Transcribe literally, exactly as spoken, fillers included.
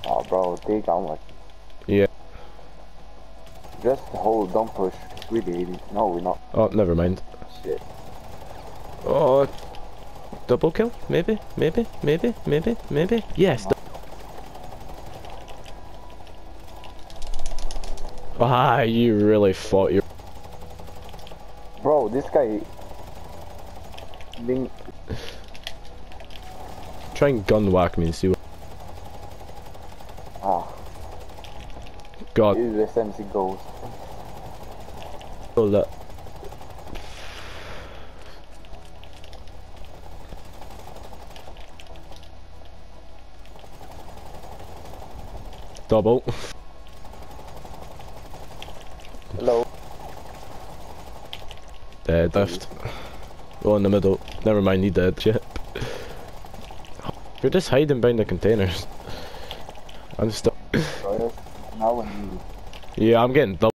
Oh, bro, take how much? Yeah. Just hold, don't push. We did it. No, we're not. Oh, never mind. Shit. Oh, double kill? Maybe, maybe, maybe, maybe, maybe. Yes. Ah, you really fought your. Bro, this guy. Being... Try and gun whack me and see what. Ah. God. This is S M C Ghost. Oh, that. Double. Hello. Dead. Left. Oh, in the middle. Never mind, he dead. Shit. You're just hiding behind the containers. I'm still. Now when you... Yeah, I'm getting double.